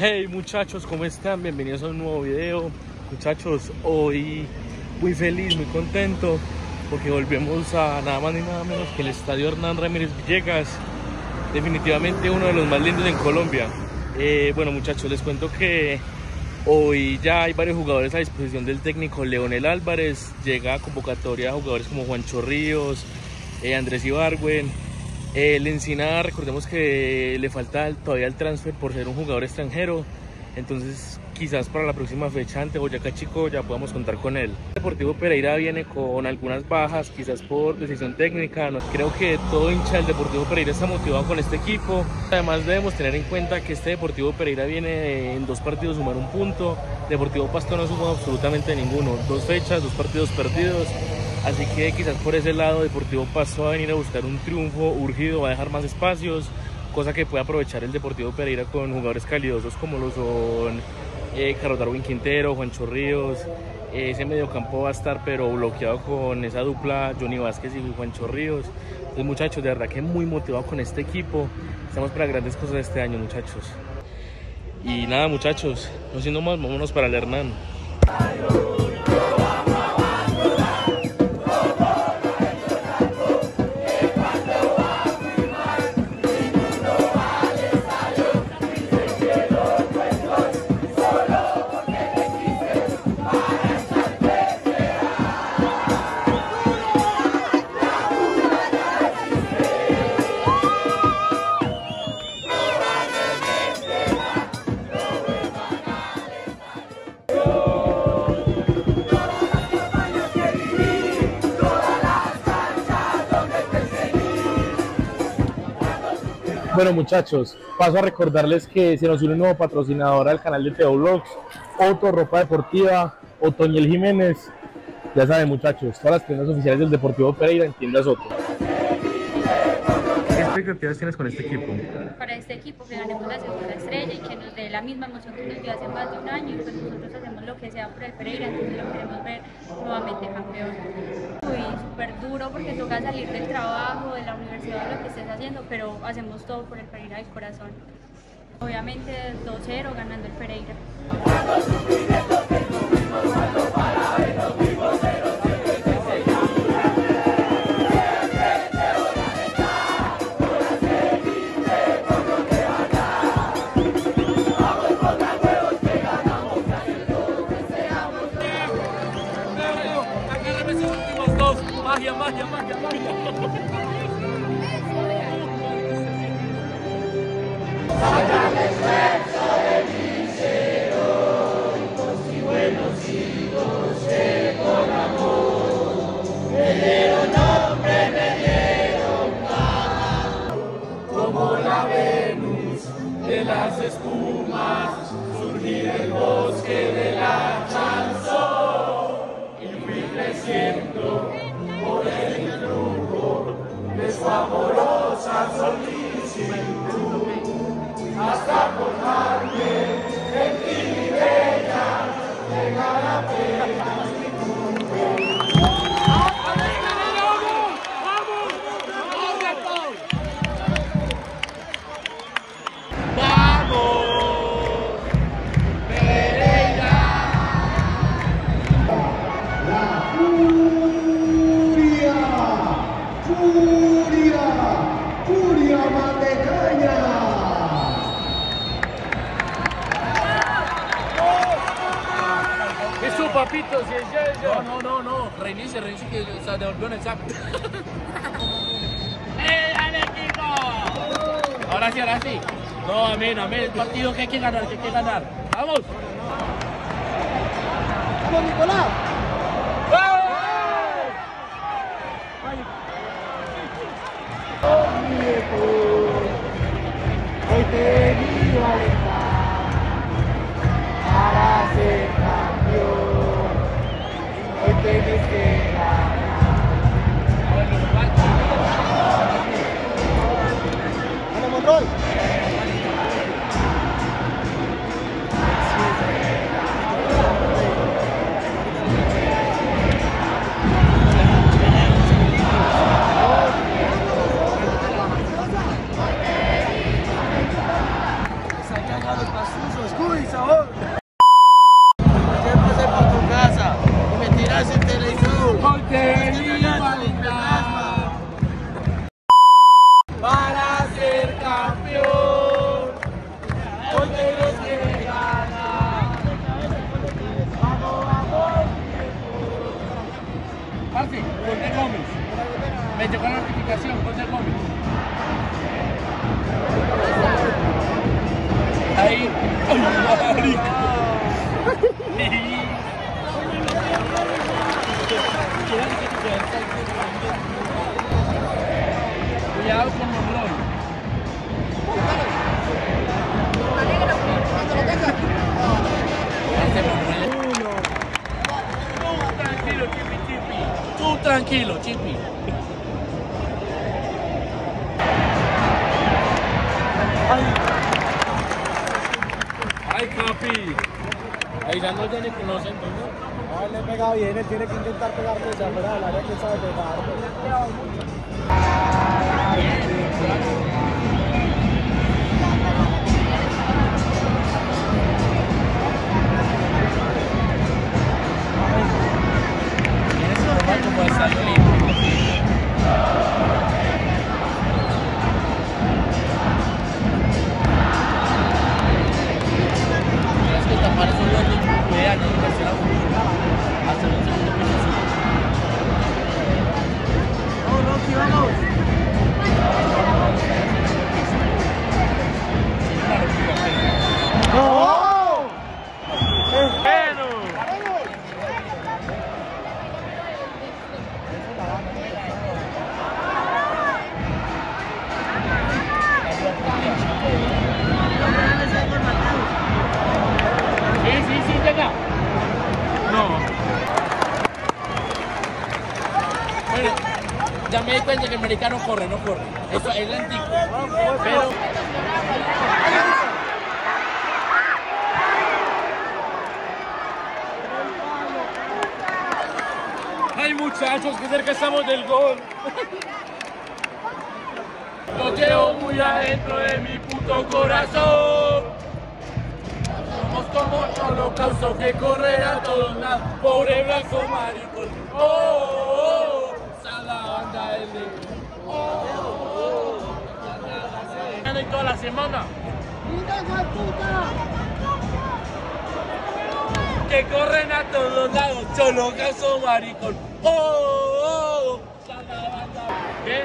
Hey muchachos, ¿cómo están? Bienvenidos a un nuevo video. Muchachos, hoy muy feliz, muy contento porque volvemos a nada más ni nada menos que el estadio Hernán Ramírez Villegas. Definitivamente uno de los más lindos en Colombia. Bueno muchachos, les cuento que hoy ya hay varios jugadores a disposición del técnico Leonel Álvarez. Llega a convocatoria a jugadores como Juancho Ríos, Andrés Ibargüen. El Encina, recordemos que le falta todavía el transfer por ser un jugador extranjero, entonces quizás para la próxima fecha ante Boyacá Chico ya podamos contar con él. Deportivo Pereira viene con algunas bajas, quizás por decisión técnica. Creo que todo hincha del Deportivo Pereira está motivado con este equipo. Además debemos tener en cuenta que este Deportivo Pereira viene en 2 partidos sumar 1 punto. Deportivo Pasto no sumó absolutamente ninguno, 2 fechas, 2 partidos perdidos. Así que quizás por ese lado Deportivo Pasto va a venir a buscar un triunfo urgido, va a dejar más espacios, cosa que puede aprovechar el Deportivo Pereira con jugadores calidosos como lo son Carlos Darwin Quintero, Juancho Ríos. Ese mediocampo va a estar pero bloqueado con esa dupla Johnny Vázquez y Juancho Ríos. Entonces muchachos, de verdad que muy motivado con este equipo, estamos para grandes cosas este año muchachos. Y nada muchachos, no siendo más, vámonos para el Hernán. Bueno muchachos, paso a recordarles que se nos une un nuevo patrocinador al canal de Teo Vlogs, Otto Ropa Deportiva, Otoniel Jiménez. Ya saben muchachos, todas las tiendas oficiales del Deportivo Pereira en tiendas Otto. ¿Qué expectativas tienes con este equipo? Para este equipo que ganemos la segunda estrella y que nos dé la misma emoción que nos dio hace más de un año, y pues nosotros hacemos lo que sea por el Pereira, entonces lo queremos ver nuevamente campeón. Súper duro porque toca salir del trabajo, de la universidad, lo que estés haciendo, pero hacemos todo por el Pereira de corazón. Obviamente 2-0 ganando el Pereira. Magia, magia, magia, magia. Saca el esfuerzo de mi ser hoy, y buenos hijos con amor. Me dieron nombre, me dieron fama, como la Venus de las espumas, surgí del bosque de la chanzón y fui creciendo por el influjo de su amorosa solicitud, hasta formarme en ti bella, llegar a Papito, si es ya. No, reinicie que se devolvió en el saco. ¡al equipo! Ahora sí. No, amén, el partido que hay que ganar, ¡Vamos! ¡Vamos, Nicolás! Hoy te he venido a alentar para ser campeón. Hoy tienes que ganar. ¡Vamos, Monroy! sabroso, Scooby, sabor. Ayer pasé por tu casa y me tiraste el televisor. Para ser campeón, hoy tenemos que ganar. Vamos, vamos. Parce, gol de Gómez. Me llegó la notificación, gol de Gómez. Ahí. ¡Ay, marica! Cuidado con Monroy. Tú tranquilo, Chipi. Tú tranquilo, Chipi. Ay, papi. Ahí ya no tiene que no se entiende. A él le pega bien, él tiene que intentar pegarle esa fuera del área que sabe pegar. Tienes que tomar como el Estadio Olímpico. Tienes que tapar esos huecos que vean en la tercera función. Hasta el segundo piso. Vamos, Rocky, vamos. ¡No! Bueno. Sí, llega. No. Bueno, ya me di cuenta que el americano no corre. Eso es lentico. Pero Ay, muchachos, que cerca estamos del gol. lo llevo muy adentro de mi puto corazón. Somos como holocausto que corre a todos lados. Pobre blanco maricón. Oh, esa la banda del y toda la semana. Que corren a todos lados. Holocausto maricón. Oh, esa la banda. ¿Qué?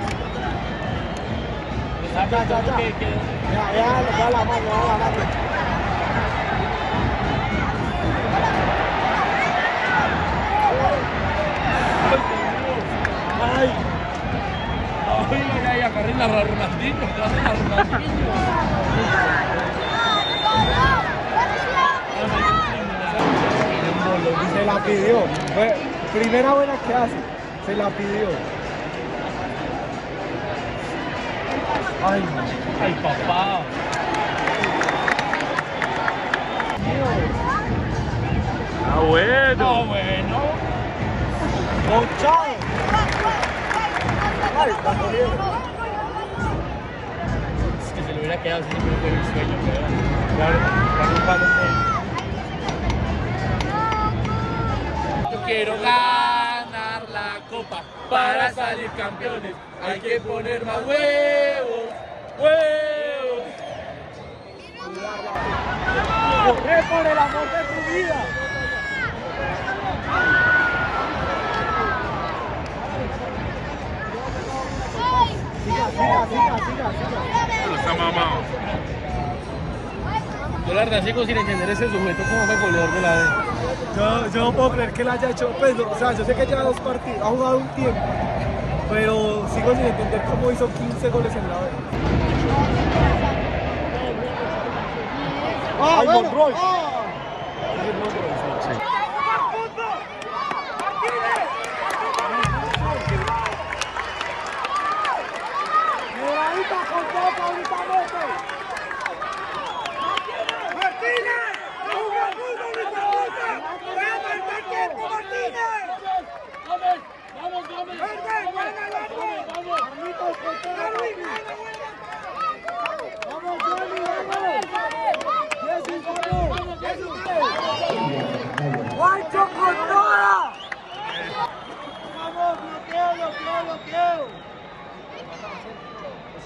Ya. Ya, le da la mano, Ay. Ay, agarré la Ronaldinho. Se la pidió. Fue primera buena que hace. Se la pidió. Ay, papá. Ah, bueno. ¡Conchado! Ay, está corriendo. Es que se le hubiera quedado sin el sueño, pero claro, yo quiero ganar la copa para salir campeones. Hay que poner más huevos. ¡Corre por el amor de tu vida! Siga. Está mamado. Yo la verdad sigo sin entender ese sujeto como fue goleador de la D. Yo no puedo creer que él haya hecho, pues, o sea, yo sé que lleva 2 partidos, ha jugado un tiempo, pero sigo sin entender cómo hizo 15 goles en la B. ¡Ay, Monroy!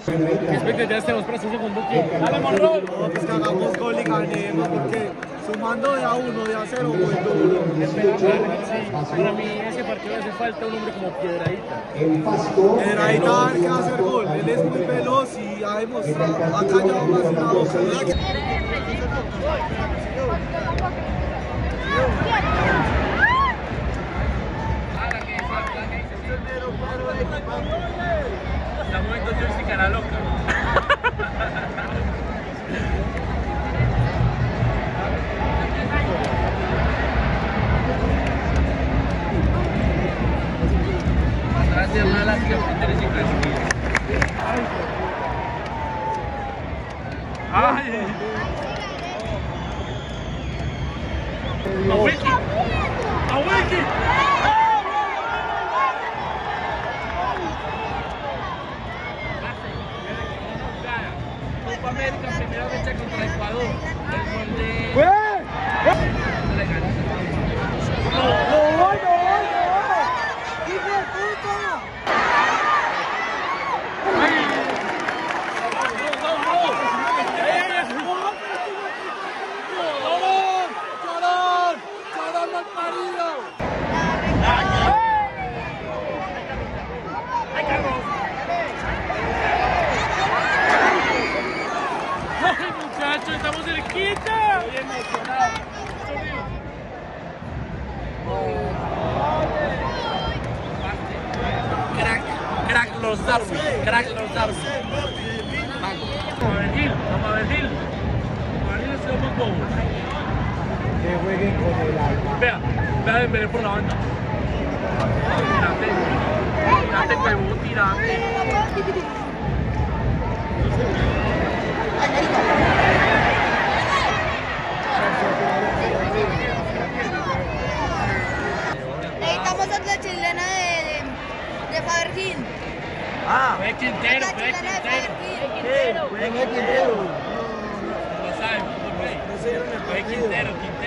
¿Qué expectativas tenemos para este segundo tiempo? ¡Dale, Monroe! No, pues que hagamos gol y ganemos, porque sumando de a 1, de a 0, muy duro. Para mí ese partido hace falta un hombre como Piedradita. Piedradita que va a hacer gol, él es muy veloz y ha demostrado, ha callado más una boca. Está momento joystick a la loca. Atrás de una látiga que interesa ¡ay! ¡A Wiki! ¡A Wiki! Copa América, primera fecha contra Ecuador. El gol de... ¡Muchachos, estamos cerquita! Estoy emocionado. Crack los Darwin, crack los Darwin. Vamos a ver Gil, vamos a ver Gil. Vamos a ver Gil, es un poco. Que jueguen con el alma. Vea, vea Dembélé por la banda. Tírate, huevo, tírate. Necesitamos otra chilena de Fabergín. Ah, fue Quintero, fue Quintero. Fue Quintero. No saben, fue Quintero.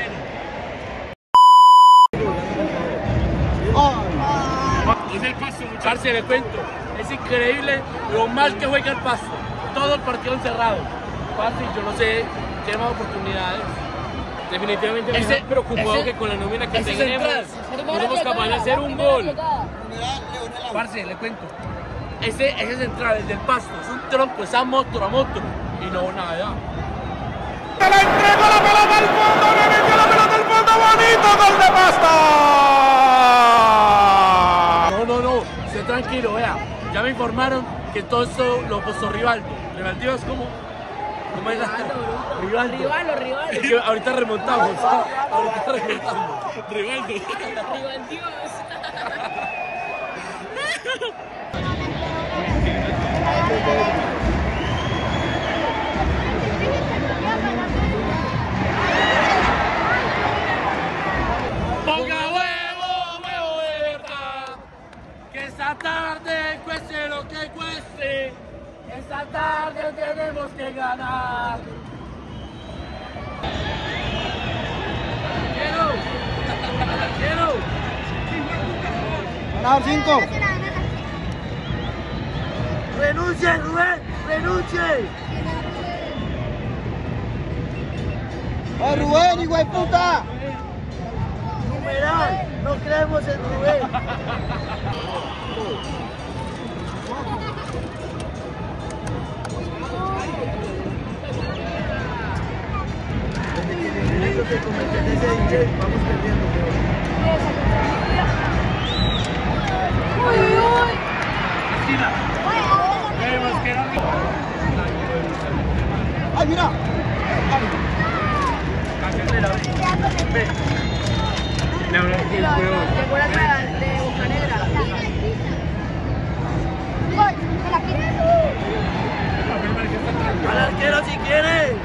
Es el Pasto, muchachos, le cuento. Es increíble lo mal que juega el Pasto. Todo el partido encerrado. Pasto, y yo no sé qué más oportunidades. Definitivamente me estoy preocupado que con la nómina que tenemos no somos capaces de hacer un gol. Parce, le cuento. Ese central, el del Pasto, es un tronco, esa moto, y no nada. ¡Se la entregó la pelota al fondo! ¡Le metió la pelota al fondo! ¡Bonito gol de Pasto! No, esté tranquilo, vea. Ya me informaron que todo esto lo puso Rivaldo. Rivaldo es como... ¿Cómo es la? Rivaldo. Es que ahorita remontamos. Rivaldo. Ponga huevo de verdad, que esta tarde cueste lo que cueste, esta tarde tenemos que ganar. Quiero. Ganar 5. ¡Renuncie, Rubén! ¡Renuncie! ¡Oh, Rubén, hijo de puta! ¡Numeral! ¡No creemos en Rubén! Vamos perdiendo, ¡Ay, mira! Llegó la nueva de Boca Negra. ¡Al arquero si quiere!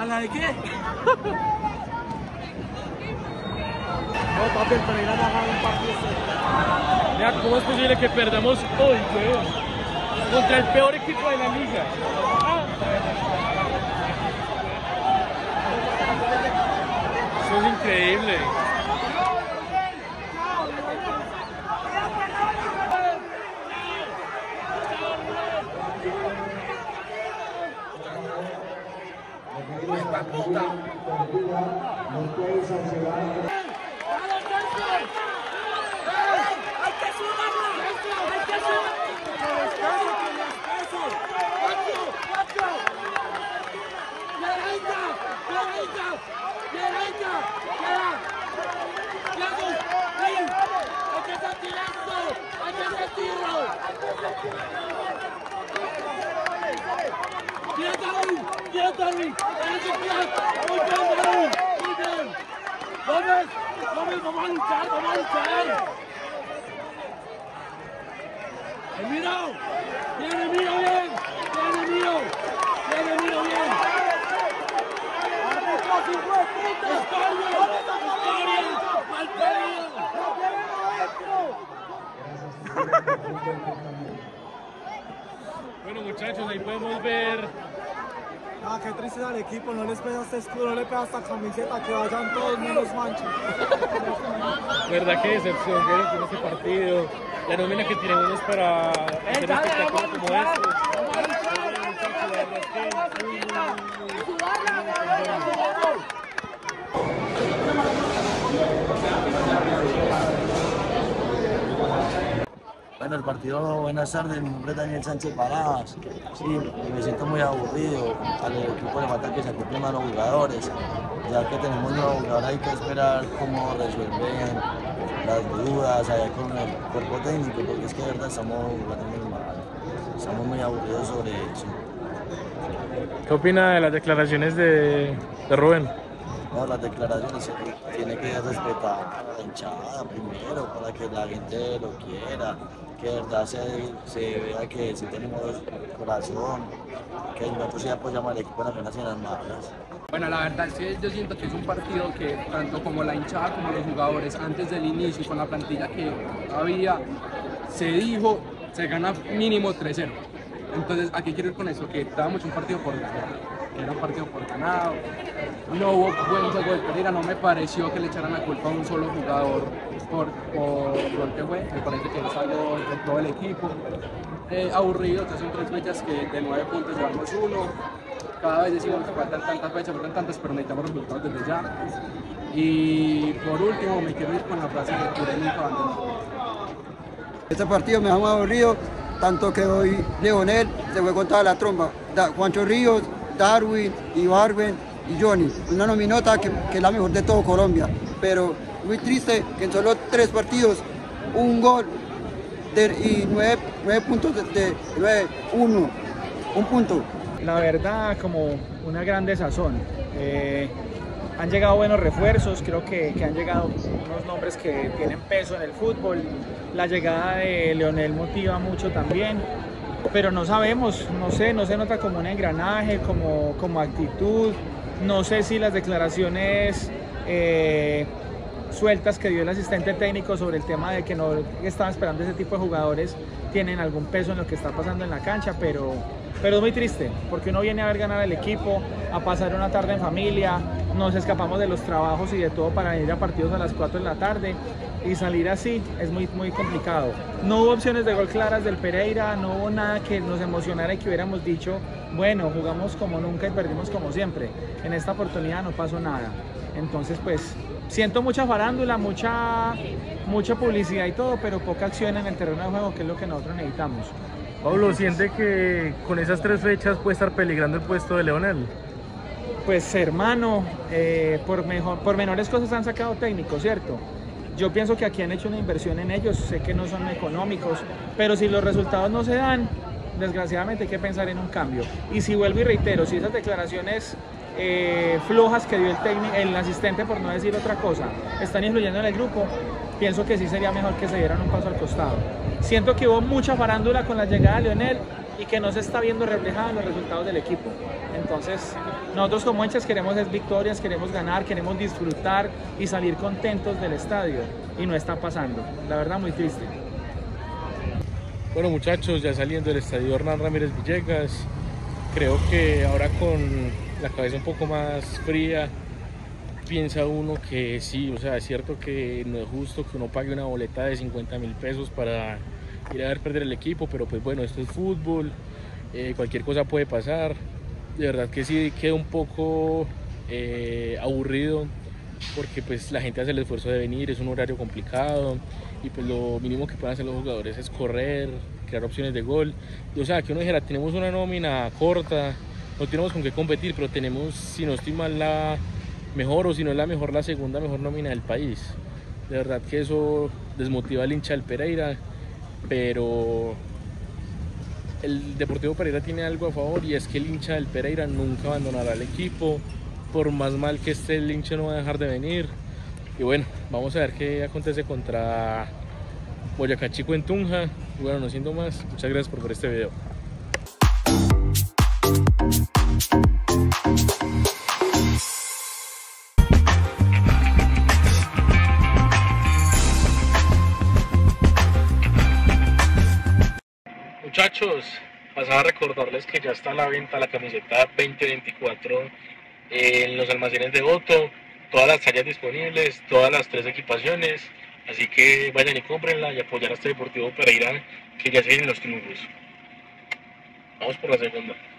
¿A la de qué? No, papi, el Pereira no ha ganado un partido. Mira, ¿cómo es posible que perdamos hoy, weón? Contra el peor equipo de la liga. Eso es increíble. Vamos a luchar, vamos a luchar. Miro, viene Miro bien, viene Miro bien. Historia, mal parido. Bueno, muchachos, ahí podemos ver. Ah, qué triste al equipo, no les pega este escudo, no le pega esta camiseta, que vayan todos menos manchas. Verdad, qué decepción que en este partido. La nómina que tienen unos para hacer espectáculos como este. Bueno, el partido, buenas tardes, mi nombre es Daniel Sánchez Barajas. Sí, me siento muy aburrido. Al equipo le falta que se acoplen a los jugadores. Ya que tenemos nuevos jugadores, hay que esperar cómo resuelven las dudas allá con el cuerpo técnico, porque es que de verdad estamos jugando muy mal. Estamos muy aburridos sobre eso. ¿Qué opina de las declaraciones de Rubén? No, las declaraciones tiene que respetar a la hinchada primero para que la gente lo quiera, que de verdad se vea que sí tenemos corazón, que nosotros sí apoyamos al equipo apenas en las malas. Bueno, la verdad es que yo siento que es un partido que tanto como la hinchada como los jugadores antes del inicio con la plantilla que había, se dijo, se gana mínimo 3-0. Entonces, ¿a qué quiero ir con eso? Que dábamos un partido por ganar. Era un partido por ganado, no hubo buen juego del Pereira, no me pareció que le echaran la culpa a un solo jugador por lo que fue, me parece que es algo de todo el equipo. Aburrido, ya son 3 fechas que de 9 puntos llevamos 1, cada vez decimos que faltan tantas fechas, faltan tantas, pero necesitamos resultados desde ya. Y por último me quiero ir con la frase de Curé nunca abandonó. Este partido me ha muy aburrido, tanto que hoy Leonel se fue con toda la tromba, Juancho Ríos, Darwin, Ibarwen y Johnny, una nominota que es la mejor de todo Colombia, pero muy triste que en solo 3 partidos, un gol y 9 puntos de 9-1, un punto. La verdad, como una gran desazón. Han llegado buenos refuerzos, creo que han llegado unos nombres que tienen peso en el fútbol. La llegada de Leonel motiva mucho también. Pero no sabemos, no se nota como un engranaje, como actitud, no sé si las declaraciones sueltas que dio el asistente técnico sobre el tema de que no estaba esperando ese tipo de jugadores tienen algún peso en lo que está pasando en la cancha, pero es muy triste, porque uno viene a ver ganar al equipo, a pasar una tarde en familia, nos escapamos de los trabajos y de todo para ir a partidos a las 4 de la tarde, y salir así es muy complicado. No hubo opciones de gol claras del Pereira, no hubo nada que nos emocionara y que hubiéramos dicho, bueno, jugamos como nunca y perdimos como siempre. En esta oportunidad no pasó nada. Entonces, pues, siento mucha farándula, mucha publicidad y todo, pero poca acción en el terreno de juego, que es lo que nosotros necesitamos. Pablo, ¿siente que con esas 3 fechas puede estar peligrando el puesto de Leonel? Pues, hermano, por menores cosas han sacado técnicos, ¿cierto? Yo pienso que aquí han hecho una inversión en ellos, sé que no son económicos, pero si los resultados no se dan, desgraciadamente hay que pensar en un cambio. Y si vuelvo y reitero, si esas declaraciones flojas que dio el asistente, por no decir otra cosa, están influyendo en el grupo, pienso que sí sería mejor que se dieran un paso al costado. Siento que hubo mucha farándula con la llegada de Leonel, y que no se está viendo reflejado en los resultados del equipo. Entonces, nosotros como hinchas queremos es victorias, queremos ganar, queremos disfrutar y salir contentos del estadio, y no está pasando. La verdad, muy triste. Bueno, muchachos, ya saliendo del estadio Hernán Ramírez Villegas, creo que ahora con la cabeza un poco más fría, piensa uno que sí, o sea, es cierto que no es justo que uno pague una boleta de 50.000 pesos para ir a ver perder el equipo, pero pues bueno, esto es fútbol, cualquier cosa puede pasar. De verdad que sí queda un poco aburrido, porque pues la gente hace el esfuerzo de venir, es un horario complicado, y pues lo mínimo que pueden hacer los jugadores es correr, crear opciones de gol. Y, o sea, que uno dijera, tenemos una nómina corta, no tenemos con qué competir, pero tenemos, si no estoy mal, la mejor, o si no es la mejor, la segunda mejor nómina del país. De verdad que eso desmotiva al hincha del Pereira, pero el Deportivo Pereira tiene algo a favor, y es que el hincha del Pereira nunca abandonará el equipo. Por más mal que esté, el hincha no va a dejar de venir. Y bueno, vamos a ver qué acontece contra Boyacá Chico en Tunja. Y bueno, no siendo más, muchas gracias por ver este video. Muchachos, pasaba a recordarles que ya está a la venta la camiseta 2024 en los almacenes de Otto, todas las tallas disponibles, todas las 3 equipaciones, así que vayan y cómprenla y apoyar a este Deportivo Pereira, que ya se vienen los triunfos. Vamos por la segunda.